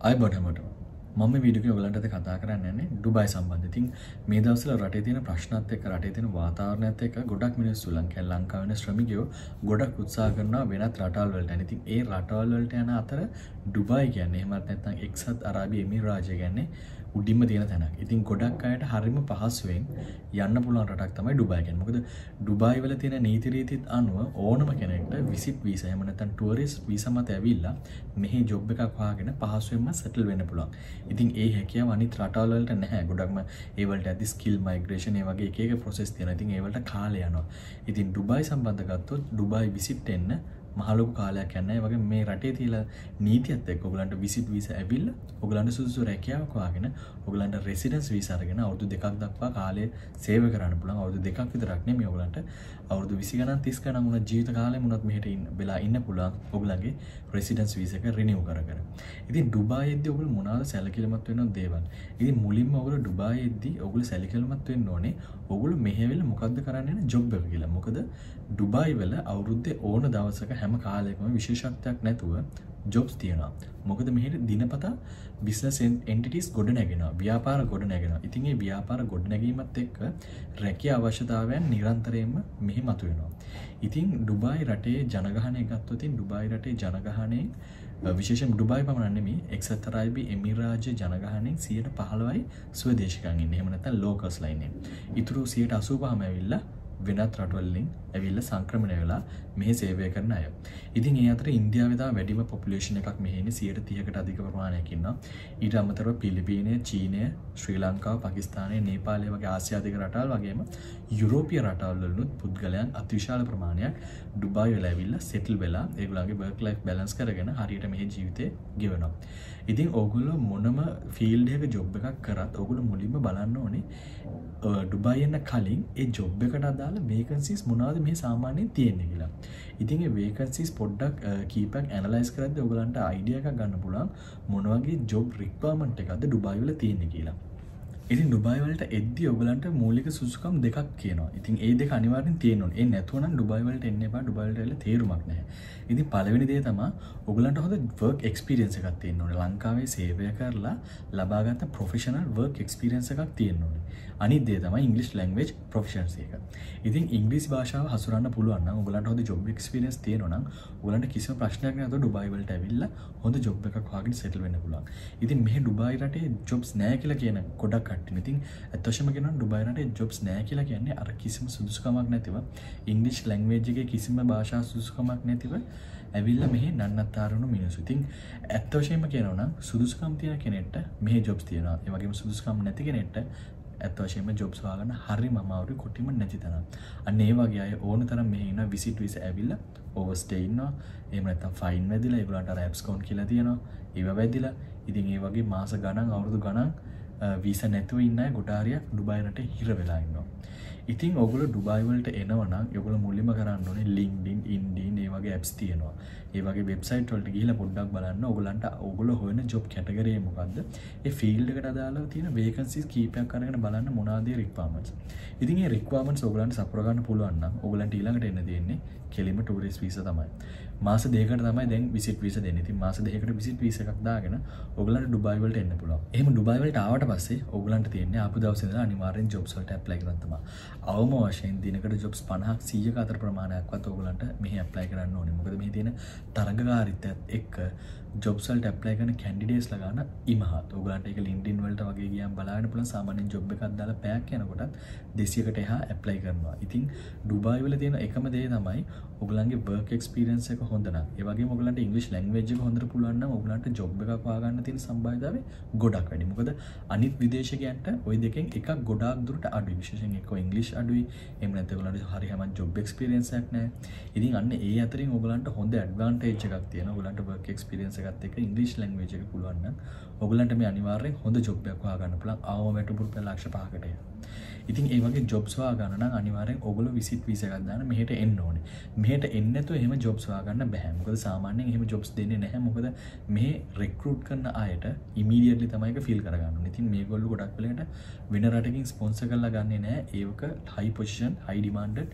අයබෝන් හැමෝටම මම මේ වීඩියෝ එකේ ඔයගලන්ට අද කතා කරන්න යන්නේ ඩුබායි සම්බන්ධයෙන්. ඉතින් මේ දවස්වල රටේ තියෙන ප්‍රශ්නත් එක්ක රටේ තියෙන වාතාවරණයත් එක්ක ගොඩක් මිනිස්සු ලංකාවේ ඉන්න ශ්‍රමිකයෝ ගොඩක් උත්සාහ කරනවා වෙනත් රටවල් වලට යන්න. ඉතින් ඒ රටවල් වලට යන අතර ඩුබායි කියන්නේ එහෙමත් නැත්නම් එක්සත් අරාබි එමිරාජ්‍ය කියන්නේ උඩින්ම තියෙන තැනක්. ඉතින් ගොඩක් අයට හරිම පහසුවෙන් යන්න පුළුවන් රටක් තමයි ඩුබායි කියන්නේ. මොකද ඩුබායි වල තියෙන නීති රීතිත් අනුව ඕනම කෙනෙක්ට විසිට් වීසා එහෙම නැත්නම් ටුවරිස්ට් වීසා මත ඇවිල්ලා මෙහි ජොබ් එකක් හොයාගෙන පහසුවෙන්ම සෙටල් වෙන්න පුළුවන්. ඉතින් ඒ හැකියාව අනිත් රටවල් වලට නැහැ. ගොඩක්ම ඒ වලට ඇති ස්කිල් මයිග්‍රේෂන් ඒ වගේ එක ප්‍රොසෙස් තියෙනවා. ඉතින් ඒ වලට කාලය යනවා. ඉතින් ඩුබායි සම්බන්ධ ගත්තොත් ඩුබායි විසිට් එන්න මහලොකු කාලයක් යනවා. ඒ වගේ මේ රටේ තියෙන නීතියත් එක්ක ඔයගලන්ට විසිට් වීසා ඇවිල්ලා ඔයගලන්ට සුදුසු රැකියාවක් හොයාගෙන ඔයගලන්ට රෙසිඩන්ස් වීසා අරගෙන අවුරුදු 2ක් දක්වා කාලය සේවය කරන්න පුළුවන්. අවුරුදු 2ක් විතරක් නෙමෙයි ඔයගලන්ට අවුරුදු 20 ගණන් 30 ගණන් වුණ ජීවිත කාලෙම උනත් මෙහෙට වෙලා ඉන්න පුළුවන්. ඔයගලගේ රෙසිඩන්ස් වීසා එක රිනිව් කරගෙන. ඉතින් ඩුබායිෙද්දී ඔයගොල්ලෝ මොනවාද සැලකිලිමත් වෙන දේවල්. ඉතින් මුලින්ම ඔයගොල්ලෝ ඩුබායිෙද්දී ඔයගොල්ලෝ සැලකිලිමත් වෙන්න ඕනේ. ඔයගොල්ලෝ මෙහෙවිලා මොකද්ද කරන්න යන ජොබ් එක කියලා. මොකද ඩුබායි වල අවුරුද්දේ ඕන දවසක හැම කාලයකම විශේෂත්වයක් නැතුව ජොබ්ස් තියෙනවා. මොකද මෙහෙට දිනපතා බිස්නස් එන්ටිටිස් ගොඩ නැගෙනවා. ව්‍යාපාර ගොඩ නැගෙනවා. ඉතින් මේ ව්‍යාපාර ගොඩ නැගීමත් එක්ක රැකියා අවශ්‍යතාවයන් නිරන්තරයෙන්ම මෙහි මතුවෙනවා. ඉතින් ඩුබායි රටේ ජනගහනය ගත්තොත් ඩුබායි රටේ ජනගහනයෙන් විශේෂයෙන් ඩුබායි පමණ නෙමෙයි එක්සත් අරාබි එමිරාජ්‍ය ජනගහනයෙන් 15%යි ස්වදේශිකයන් ඉන්නේ. එහෙම නැත්නම් ලෝකල්ස්ලා ඉන්නේ. ඊටු 85%ම ඇවිල්ලා වෙනත් රටවලින් ඇවිල්ලා සංක්‍රමණය වෙලා මෙහි සේවය කරන අය. ඉතින් ඒ අතර ඉන්දියාවේ තමයි වැඩිම පොපුලේෂන් එකක් මෙහි ඉන්නේ 130කට අධික ප්‍රමාණයක් ඉන්නවා. ඊට අමතරව පිලිපීනය, චීනය, ශ්‍රී ලංකාව, පාකිස්තානය, නේපාලය වගේ ආසියාතික රටවල් වගේම යුරෝපීය රටවල් වලුත් පුද්ගලයන් අතිවිශාල ප්‍රමාණයක් ඩුබායි වල ඇවිල්ලා සෙටල් වෙලා ඒගොල්ලන්ගේ වර්ක් ලයිෆ් බැලන්ස් කරගෙන හරියට මෙහි ජීවිතේ ගෙවනවා. ඉතින් ඕගොල්ලෝ මොනම ෆීල්ඩ් එකක ජොබ් එකක් කරත් ඕගොල්ලෝ මුලින්ම බලන්න ඕනේ ඩුබායි යන කලින් ඒ ජොබ් එකට අදාළ වේකන්සිස් මොනවද මේ සාමාන්‍යයෙන් තියෙන්නේ කියලා. ඉතින් ඒ වේකන්සිස් පොඩ්ඩක් කීපයක් ඇනලයිස් කරද්දී ඔයගලන්ට අයිඩියා එකක් ගන්න පුළුවන් මොන වගේ ජොබ් රික්වයර්මන්ට් එකක්ද ඩුබායි වල තියෙන්නේ කියලා. ඉතින් ඩුබායි වලට එද්දී ඔයගලන්ට මූලික සුසුකම් දෙකක් කියනවා. ඉතින් ඒ දෙක අනිවාර්යෙන් තියෙන්න ඕනේ. ඒ නැතුව නම් ඩුබායි වලට එන්න එපා. ඩුබායි වලට එන්න තේරුමක් නැහැ. ඉතින් පළවෙනි දේ තමයි ඔයගලන්ට හොඳ වර්ක් එක්ස්පීරියන්ස් එකක් තියෙන්න ඕනේ. ලංකාවේ සේවය කරලා ලබාගත් ප්‍රොෆෙෂනල් වර්ක් එක්ස්පීරියන්ස් එකක් තියෙන්න ඕනේ. අනිත් දේ තමයි ඉංග්‍රීසි ලැන්ග්වේජ් ප්‍රොෆිෂන්සි එක. ඉතින් ඉංග්‍රීසි භාෂාව හසුරන්න පුළුවන් නම් ඔයගලන්ට හොඳ ජොබ් එක්ස්පීරියන්ස් තියෙනවා නම් ඔයගලන්ට කිසිම ප්‍රශ්නයක් නැතුව ඩුබායි වලට ඇවිල්ලා හොඳ ජොබ් එකක් හොයාගෙන සෙටල් වෙන්න පුළුවන්. ඉතින් මෙහි ඩුබායි රටේ ජොබ්ස් නැහැ කියලා කියන ගොඩක් කට්ටිය. ඉතින් ඇත්ත වශයෙන්ම කියනවා ඩුබායි රටේ ජොබ්ස් නැහැ කියලා කියන්නේ අර කිසිම සුදුසුකමක් නැතිව ඉංග්‍රීසි ලැන්ග්වේජ් එකේ කිසිම භාෂා සුදුසුකමක් නැතිව ඇවිල්ලා මෙහි නන්නත්තර වුණු මිනිස්සු. ඉතින් ඇත්ත වශයෙන්ම කියනවා නම් සුදුසුකම් තියෙන කෙනෙක්ට මෙහි ජොබ්ස් තියෙනවා. ඒ වගේම සුදුසුකම් නැති කෙනෙක්ට ඇත්ත වශයෙන්ම ජොබ්ස් හොයාගන්න හරිම අමාරුයි කොටිම නැති තරම්. අන්න ඒ වගේ අය ඕන තරම් මෙහි ඉන්න විසිට් වීසා ඇවිල්ලා ඕවර්ස්ටේ ඉන්නවා. එහෙම නැත්නම් ෆයින් වැදිලා ඒගොල්ලන්ට අර ඇබ්ස්කෝන් කියලා තියෙනවා. ඒව වැදිලා ඉතින් ඒ වගේ මාස ගණන් අවුරුදු ගණන් වීසා නැතුව ඉන්න අය ගොඩාරියක් ඩුබායි රටේ හිර වෙලා ඉන්නවා. ඉතින් ඔයගොල්ලෝ ඩුබායි වලට එනවා නම් ඔයගොල්ලෝ මුලින්ම කරන්න ඕනේ LinkedIn, Indeed ඒ වගේ apps තියෙනවා. ඒ වගේ වෙබ්සයිට් වලට ගිහිල්ලා පොඩ්ඩක් බලන්න ඔයගොල්ලෝ හොයන ජොබ් කැටගරි එක මොකද්ද? ඒ ෆීල්ඩ් එකට අදාළව තියෙන වේකන්සිස් කීපයක් අරගෙන බලන්න මොනවාද ඒ රික්වයර්මන්ට්ස්. ඉතින් ඒ රික්වයර්මන්ට්ස් ඔයගොල්ලන්ට සපුර ගන්න පුළුවන් නම් ඔයගොල්ලන්ට ඊළඟට එන්න තියෙන්නේ කෙලිම ටූරිස්ට් වීසා තමයි. මාස දෙකකට තමයි දැන් විසිට් වීසා දෙන්නේ. ඉතින් මාස දෙකකට විසිට් වීසා එකක් දාගෙන ඔයගොල්ලන්ට ඩුබායි වලට එන්න පුළුවන්. එහෙම ඩුබායි වලට ආවට පස්සේ ඔයගොල්ලන්ට තියෙන්නේ ආපු දවසේ ඉඳලා අනිවාර්යෙන් ජොබ්ස් වලට ඇප්ලයි කරන්න තමයි. අවම වශයෙන් දිනකට ජොබ්ස් 50ක් 100ක අතර ප්‍රමාණයක්වත් ඔයගොල්ලන්ට මෙහි ඇප්ලයි කරන්න ඕනේ. මොකද මෙහි තියෙන තරඟකාරීත්වයත් එක්ක ජොබ්ස් වලට ඇප්ලයි කරන කැන්ඩිඩේට්ස්ලා ගන්න ඉමහත්. ඔයගොල්ලන්ට ඒක LinkedIn වලට වගේ ගියාම බලන්න පුළුවන් සාමාන්‍යයෙන් ජොබ් එකක් දාලා පැයක් යනකොටත් 200කට එහා ඇප්ලයි කරනවා. ඉතින් ඩුබායි වල තියෙන එකම දේ තමයි ඔයගොල්ලන්ගේ වර්ක් එක්ස්පීරියන්ස් එක හොඳ නම් ඒ වගේම ඔයගොල්ලන්ට ඉංග්‍රීසි ලැන්ග්වේජ් එක හොඳට පුළුවන් නම් ඔයගොල්ලන්ට ජොබ් එකක් හොයාගන්න තියෙන සම්භාවිතාවය ගොඩක් වැඩි. මොකද අනිත් විදේශිකයන්ට ওই දෙකෙන් එකක් ගොඩාක් දුරට අඩුයි. විශේෂයෙන් එක්ක ඉංග්‍රීසි අඩුයි. එහෙම නැත්නම් ඔයගොල්ලන්ට හරියම ජොබ් එක්ස්පීරියන්ස් එකක් නැහැ. ඉතින් අන්න ඒ අතරින් ඔයගොල්ලන්ට හොඳ ඇඩ්වාන්ටේජ් එකක් තියෙනවා. ඔයගොල්ලන්ට වර්ක් එක්ස්පීරියන්ස් එකත් එක්ක ඉංග්‍රීසි ලැන්ග්වේජ් එක පුළුවන් නම් ඔයගොල්ලන්ට මේ අනිවාර්යෙන් හොඳ ජොබ් එකක් හොයාගන්න පුළුවන්. ආවම වැටුපුරු ලක්ෂ 5කට. ඉතින් ඒ වගේ ජොබ්ස් හොයාගන්න නම් අනිවාර්යෙන් ඔයගොල්ලෝ විසිට් වීසා එකක් දාන්න මෙහෙට එන්න ඕනේ. මෙහෙට එන්නේ නැතුව එහෙම ජොබ්ස් හොයාගන්න බෑ. මොකද සාමාන්‍යයෙන් එහෙම ජොබ්ස් දෙන්නේ නැහැ. මොකද මෙහෙ රික්‍රූට් කරන අයට ඉමීඩියට්ලි තමයි ඒක ෆීල් කරගන්න ඕනේ. ඉතින් මේගොල්ලෝ ගොඩක් වෙලකට වෙන රටකින් ස්පොන්සර් කරලා ගන්නේ නැහැ. ඒක හයි පොසිෂන්, හයි ඩිමාන්ඩඩ්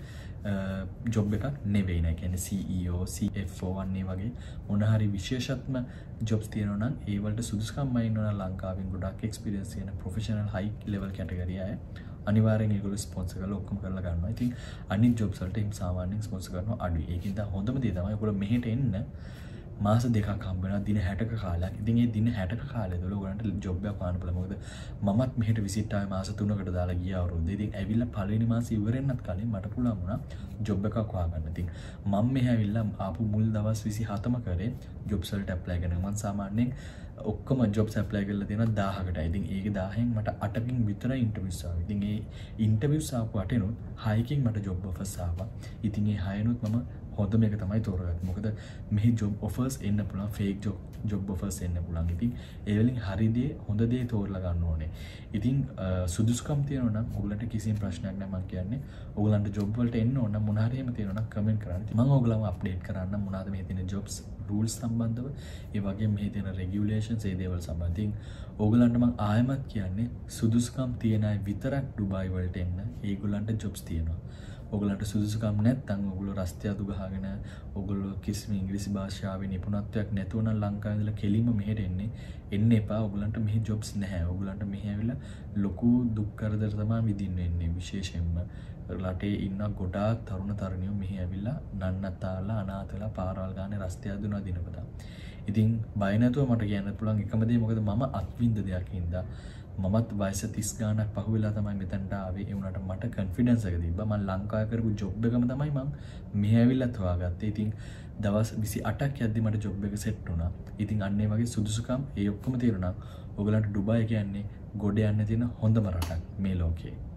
ජොබ් එකක් නෙවෙයි නේ. කියන්නේ CEO, CFO වන්නේ වගේ මොන හරි විශේෂත්ම ජොබ්ස් තියෙනවා නම් ඒ වලට සුදුසුකම්ම ඉන්නවා නම් ලංකාවෙන් ගොඩක් එක්ස්පීරියන්ස් තියෙන ප්‍රොෆෙෂනල් හයි ලෙවල් කැටගරි අය අනිවාර්යෙන් ඒගොල්ලෝ ස්පොන්සර් කරලා ඔක්කොම කරලා ගන්නවා. ඉතින් අනිත් ජොබ්ස් වලට එහෙම සාමාන්‍යයෙන් ස්පොන්සර් කරනවා අඩුයි. ඒකින් තමයි හොඳම දේ තමයි ඔයගොල්ලෝ මෙහෙට එන්න මාස දෙකක් හම්බ වෙනවා දින 60ක කාලයක්. ඉතින් ඒ දින 60ක කාලය තුළ ඔයගොල්ලන්ට ජොබ් එකක් පාන්න පුළුවන්. මොකද මමත් මෙහෙට විසිට් ආවේ මාස 3කට දාලා ගිය අවුරුද්දේ. ඉතින් ඇවිල්ලා පළවෙනි මාසේ ඉවරෙන්නත් කලින් මට පුළුවන් වුණා ජොබ් එකක් හොයාගන්න. ඉතින් මම මෙහෙ ඇවිල්ලා ආපු මුල් දවස් 27ම කරේ ජොබ්ස් වලට ඇප්ලයි කරනවා. මම සාමාන්‍යයෙන් ඔක්කොම ජොබ්ස් ඇප්ලයි කරලා තියෙනවා 1000කට. ඉතින් ඒකේ 1000න් මට 8කින් විතරයි ඉන්ටර්විව්ස් ආවේ. ඉතින් ඒ ඉන්ටර්විව්ස් ආපු 8නුත් 6කින් මට ජොබ් ඔෆර්ස් ආවා. ඉතින් ඒ 6නුත් මම හොඳ මේක තමයි තෝරගත්තේ. මොකද මෙහි ජොබ් ඔෆර්ස් එන්න පුළුවන්, ෆේක් ජොබ් ඔෆර්ස් එන්න පුළුවන්. ඉතින් ඒ වලින් හරි දේ, හොඳ දේ තෝරලා ගන්න ඕනේ. ඉතින් සුදුසුකම් තියෙනවා නම් ඔයගලන්ට කිසිම ප්‍රශ්නයක් නැහැ. මම කියන්නේ ඔයගලන්ට ජොබ් වලට එන්න ඕන නම් මොන හරි එහෙම තියෙනවා නම් කමෙන්ට් කරන්න. මම ඔයගලව අප්ඩේට් කරන්න මොනවාද මේ තියෙන ජොබ්ස් රූල්ස් සම්බන්ධව, ඒ වගේම මේ තියෙන රෙගියුලේෂන්ස් ඒ දේවල් සම්බන්ධයෙන් ඔයගලන්ට මම ආයෙමත් කියන්නේ සුදුසුකම් තියෙන අය විතරක් ඩුබායි වලට එන්න. ඒගොල්ලන්ට ජොබ්ස් තියෙනවා. ඔයගලන්ට සුදුසුකම් නැත්නම් ඔයගොල්ලෝ රස්තිය අතු ගහගෙන ඔයගොල්ලෝ කිසිම ඉංග්‍රීසි භාෂාවේ නිපුණත්වයක් නැතුව නම් ලංකාවේ ඉඳලා කෙලින්ම මෙහෙට එන්න එපා. ඔයගලන්ට මෙහි ජොබ්ස් නැහැ. ඔයගලන්ට මෙහි ඇවිල්ලා ලොකු දුක් කරදර තමයි විඳින්න වෙන්නේ. විශේෂයෙන්ම රටේ ඉන්න ගොඩාක් තරුණ තරුණියෝ මෙහි ඇවිල්ලා නන්නතාලා අනාථලා පාරවල් ගානේ රස්තිය අදුනවා දිනපතා. ඉතින් බය නැතුව මට කියන්න පුළුවන් එකම දේ මොකද මම අත්විඳ දෙයක් හින්දා මමත් වයස 30 ගානක් පහුවෙලා තමයි මෙතනට ආවේ. ඒ වුණාට මට කොන්ෆිඩන්ස් එක තිබ්බා. මම ලංකාවේ කරපු ජොබ් එකම තමයි මම මෙහෙ ඇවිල්ලා හොයාගත්තේ. ඉතින් දවස් 28ක් යද්දි මට ජොබ් එක සෙට් වුණා. ඉතින් අන්න ඒ වගේ සුදුසුකම් ඒ ඔක්කොම තියෙනවා නම් ඔයගලන්ට ඩුබායි කියන්නේ ගොඩ යන්න තියෙන හොඳම රටක් මේ ලෝකේ.